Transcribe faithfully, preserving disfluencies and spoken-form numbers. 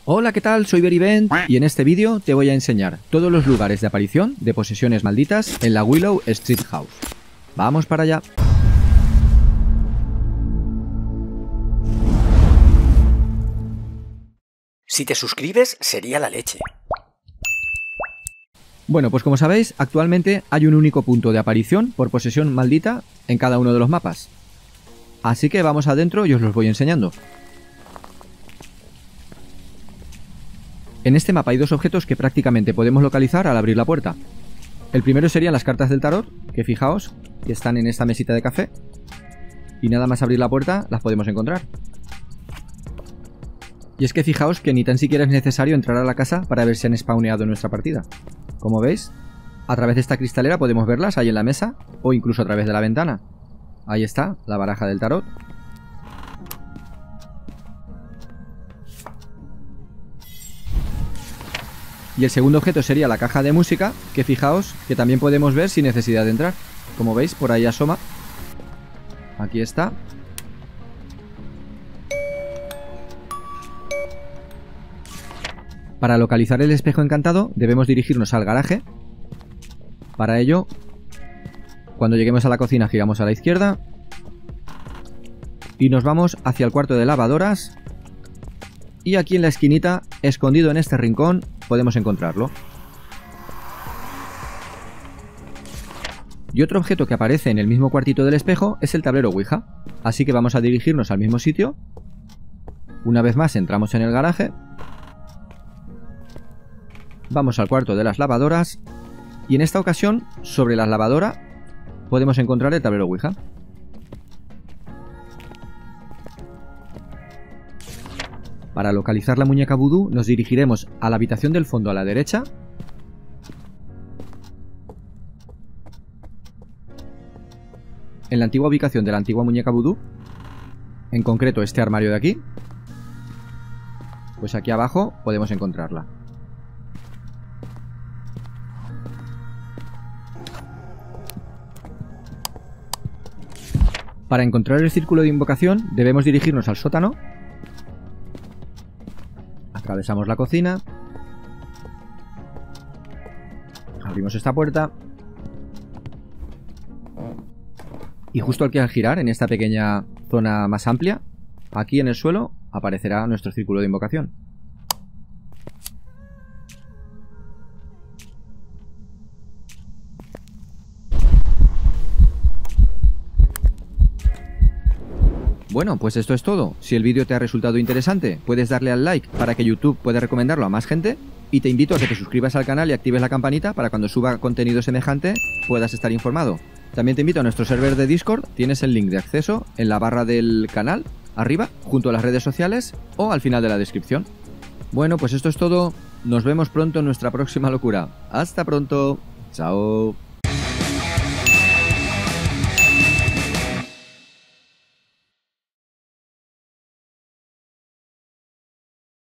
Hola, ¿qué tal? Soy Berivent y en este vídeo te voy a enseñar todos los lugares de aparición de posesiones malditas en la Willow Street House. ¡Vamos para allá! Si te suscribes, sería la leche. Bueno, pues como sabéis, actualmente hay un único punto de aparición por posesión maldita en cada uno de los mapas. Así que vamos adentro y os los voy enseñando. En este mapa hay dos objetos que prácticamente podemos localizar al abrir la puerta. El primero serían las cartas del tarot, que fijaos, que están en esta mesita de café. Y nada más abrir la puerta las podemos encontrar. Y es que fijaos que ni tan siquiera es necesario entrar a la casa para ver si han spawneado en nuestra partida. Como veis, a través de esta cristalera podemos verlas ahí en la mesa o incluso a través de la ventana. Ahí está, la baraja del tarot. Y el segundo objeto sería la caja de música, que fijaos que también podemos ver sin necesidad de entrar. Como veis, por ahí asoma. Aquí está. Para localizar el espejo encantado debemos dirigirnos al garaje. Para ello, cuando lleguemos a la cocina giramos a la izquierda y nos vamos hacia el cuarto de lavadoras. Y aquí en la esquinita, escondido en este rincón, podemos encontrarlo. Y otro objeto que aparece en el mismo cuartito del espejo es el tablero Ouija. Así que vamos a dirigirnos al mismo sitio. Una vez más entramos en el garaje. Vamos al cuarto de las lavadoras. Y en esta ocasión, sobre la lavadora, podemos encontrar el tablero Ouija. Para localizar la muñeca vudú nos dirigiremos a la habitación del fondo a la derecha. En la antigua ubicación de la antigua muñeca vudú, en concreto este armario de aquí, pues aquí abajo podemos encontrarla. Para encontrar el círculo de invocación debemos dirigirnos al sótano. Atravesamos la cocina. Abrimos esta puerta. Y justo al que al girar en esta pequeña zona más amplia, aquí en el suelo aparecerá nuestro círculo de invocación. Bueno, pues esto es todo. Si el vídeo te ha resultado interesante, puedes darle al like para que YouTube pueda recomendarlo a más gente. Y te invito a que te suscribas al canal y actives la campanita para cuando suba contenido semejante puedas estar informado. También te invito a nuestro server de Discord. Tienes el link de acceso en la barra del canal, arriba, junto a las redes sociales o al final de la descripción. Bueno, pues esto es todo. Nos vemos pronto en nuestra próxima locura. Hasta pronto. Chao.